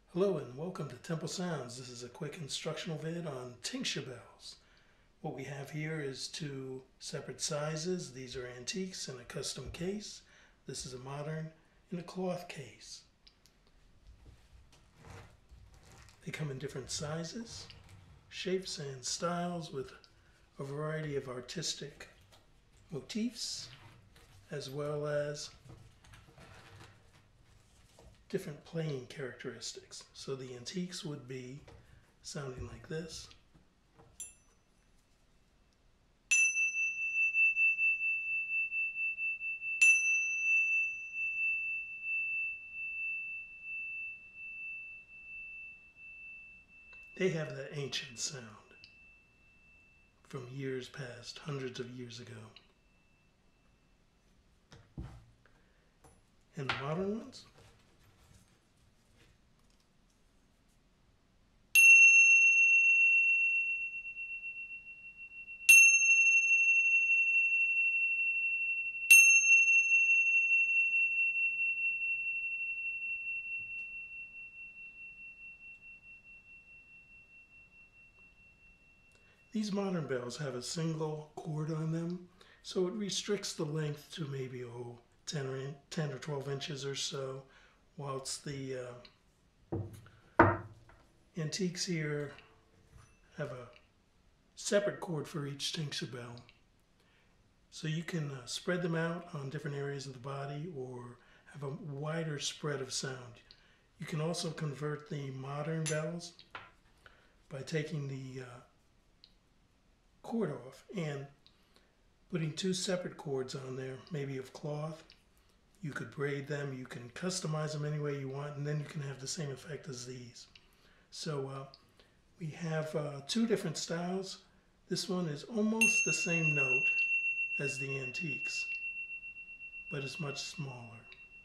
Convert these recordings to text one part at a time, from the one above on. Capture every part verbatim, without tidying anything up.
Hello and welcome to Temple Sounds. This is a quick instructional vid on Tingsha bells. What we have here is two separate sizes. These are antiques in a custom case. This is a modern in a cloth case. They come in different sizes, shapes, and styles with a variety of artistic motifs, as well as different playing characteristics. So the antiques would be sounding like this. They have that ancient sound from years past, hundreds of years ago. And the modern ones, these modern bells have a single cord on them, so it restricts the length to maybe oh, ten, or in, ten or twelve inches or so, whilst the uh, antiques here have a separate cord for each Tingsha bell. So you can uh, spread them out on different areas of the body or have a wider spread of sound. You can also convert the modern bells by taking the uh, cord off and putting two separate cords on there, maybe of cloth. You could braid them, you can customize them any way you want, and then you can have the same effect as these. So uh, we have uh, two different styles. This one is almost the same note as the antiques, but it's much smaller.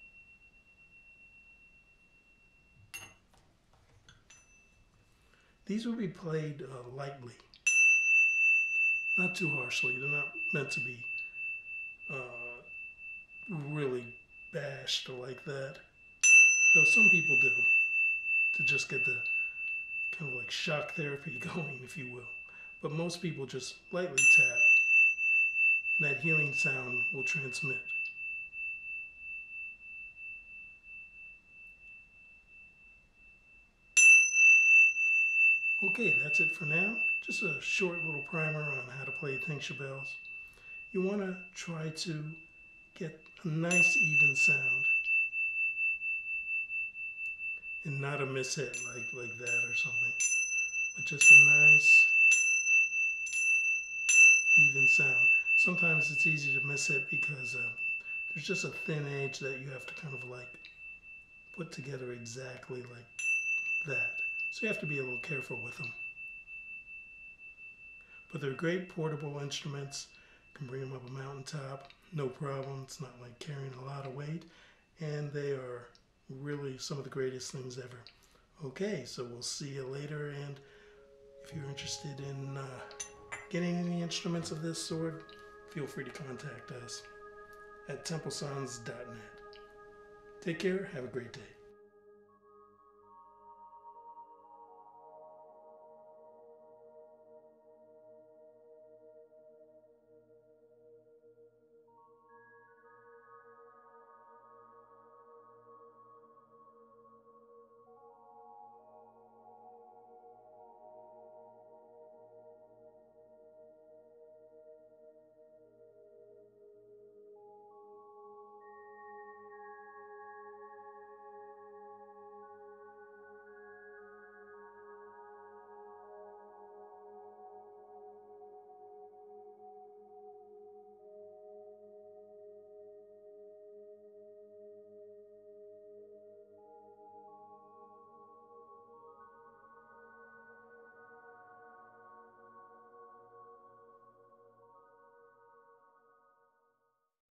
These will be played uh, lightly. Not too harshly. They're not meant to be uh, really bashed like that. Though some people do, to just get the kind of like shock therapy going, if you will. But most people just lightly tap, and that healing sound will transmit. Okay, that's it for now. Just a short little primer on how to play Tingsha bells. You want to try to get a nice even sound and not a mishit like, like that or something, but just a nice even sound. Sometimes it's easy to mishit because uh, there's just a thin edge that you have to kind of like put together exactly like that. So you have to be a little careful with them. But they're great portable instruments. You can bring them up a mountaintop, no problem. It's not like carrying a lot of weight. And they are really some of the greatest things ever. Okay, so we'll see you later. And if you're interested in uh, getting any instruments of this sort, feel free to contact us at temple sounds dot net. Take care. Have a great day.